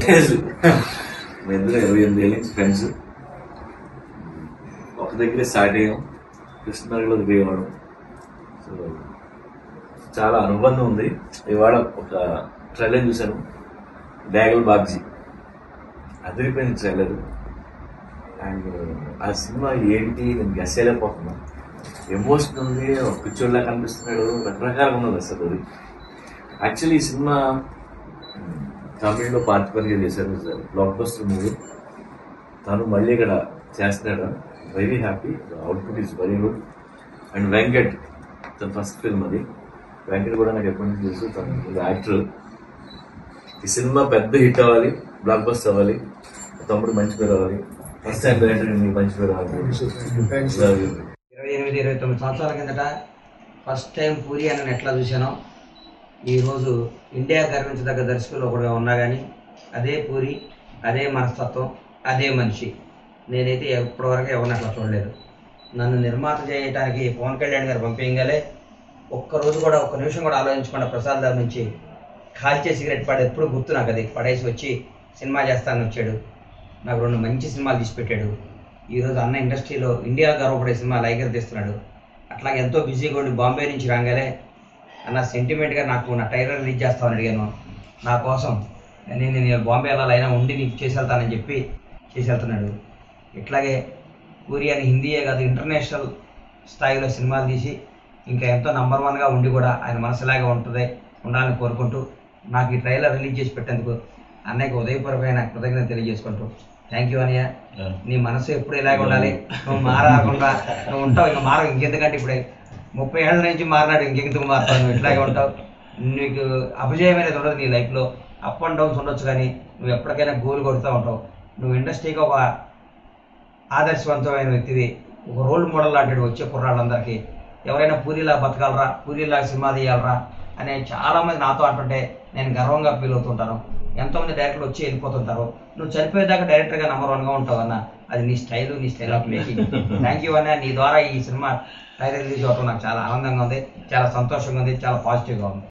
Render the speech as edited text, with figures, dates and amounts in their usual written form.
మేమిద్దరం 28 ఏళ్ళ నుంచి ఫ్రెండ్స్. ఒక దగ్గరే స్టార్ట్ అయ్యాం, కృష్ణనగర్లో దిగేవాడు. సో చాలా అనుబంధం ఉంది. ఇవాళ ఒక ట్రైలర్ చూశాను, డేగల బాబ్జీ, అదిరిపోయింది ట్రైలర్. అండ్ ఆ సినిమా ఏంటి నేను గెస్ చేయలేకపోతున్నా. ఎమోషన్ ఉంది, ఒక పిచ్చోడ్లా కనిపిస్తున్నాడు, రకరకాలుగా ఉన్నది అసలు. అది యాక్చువల్లీ ఈ సినిమా తమిళ్లో పార్టిసిపేట్గా చేశారు, బ్లాక్ బస్టర్ మూవీ. తను మళ్ళీ ఇక్కడ చేస్తున్నాడు, very happy. Output is very good. And Venkat తన ఫస్ట్ ఫిల్మ్ అది. వెంకట్ కూడా నాకు ఎప్పటి నుంచి తెలుసు, తను యాక్టర్. ఈ సినిమా పెద్ద హిట్ అవ్వాలి, బ్లాక్ బస్టర్ అవ్వాలి, తమ్ముడు మంచి పేరు అవ్వాలి, ఫస్ట్ టైం డైరెక్టర్ మంచి పేరు అవ్వాలి. 28-29 సంవత్సరాల కిందట ఫస్ట్ టైం పూరి అని ఎట్లా చూశానో, ఈరోజు ఇండియా గర్వించదగ్గ దర్శకులు ఒకటిగా ఉన్నా కానీ అదే పూరి, అదే మనస్తత్వం, అదే మనిషి. నేనైతే ఇప్పటివరకు ఎవరిని అట్లా చూడలేదు. నన్ను నిర్మాత చేయడానికి పవన్ కళ్యాణ్ గారు పంపించగలే ఒక్కరోజు కూడా, ఒక్క నిమిషం కూడా ఆలోచించకుండా ప్రసాద్ దగ్గర నుంచి కాల్చే సిగరెట్ పడి ఎప్పుడు గుర్తు నాకు. అది పడేసి వచ్చి సినిమా చేస్తానని వచ్చాడు, నాకు 2 మంచి సినిమాలు తీసి పెట్టాడు. ఈరోజు అన్న ఇండస్ట్రీలో ఇండియా గర్వపడే సినిమా లైగర్ తీస్తున్నాడు. అట్లాగే ఎంతో బిజీగా ఉండి బాంబే నుంచి రాగానే అన్న సెంటిమెంట్గా నాకు నా ట్రైలర్ రిలీజ్ చేస్తామని అడిగాను. నా కోసం నేను బాంబే వెళ్ళాలైనా ఉండి నీకు చేసి వెళ్తానని చెప్పి చేసి వెళ్తున్నాడు. ఇట్లాగే పూరి అని హిందీయే కాదు ఇంటర్నేషనల్ స్థాయిలో సినిమాలు తీసి ఇంకా ఎంతో నంబర్ 1గా ఉండి కూడా ఆయన మనసులాగా ఉండాలని కోరుకుంటూ నాకు ఈ ట్రైలర్ రిలీజ్ చేసి పెట్టేందుకు అన్నయ్యకి ఉదయపూర్వకమైన కృతజ్ఞత తెలియజేసుకుంటూ థ్యాంక్ యూ అన్నయ్య. నీ మనసు ఎప్పుడు ఇలాగ ఉండాలి, నువ్వు మారకుండా నువ్వు ఉంటావు, ఇంకా మారవు. ఇంకెందుకంటే ఇప్పుడే 30 ఏళ్ళ నుంచి మారినాడు, ఇంకెందుకు మారుతావు, నువ్వు ఇట్లాగే ఉంటావు. నీకు అపజయం అనేది ఉండదు నీ లైఫ్లో, అప్ అండ్ డౌన్స్ ఉండొచ్చు, కానీ నువ్వు ఎప్పటికైనా గోల్ కొడుతూ ఉంటావు. నువ్వు ఇండస్ట్రీకి ఒక ఆదర్శవంతమైన వ్యక్తివి, ఒక రోల్ మోడల్ లాంటి వచ్చే కుర్రాళ్ళందరికీ. ఎవరైనా పూరిలా బతకాలరా, పూరిలా సినిమా తీయాలరా అనే చాలామంది నాతో అంటుంటే నేను గర్వంగా ఫీల్ అవుతుంటాను. ఎంతోమంది డైరెక్టర్లు వచ్చి వెళ్ళిపోతుంటారు. నువ్వు చనిపోయేదాకా డైరెక్టర్గా నంబర్ 1గా ఉంటావు అన్న. అది నీ style of making. Thank you అన్న. నీ ద్వారా ఈ సినిమా ట్రైలర్ రిలీజ్ అవ్వడం నాకు చాలా ఆనందంగా ఉంది, చాలా సంతోషంగా ఉంది, చాలా పాజిటివ్గా ఉంది.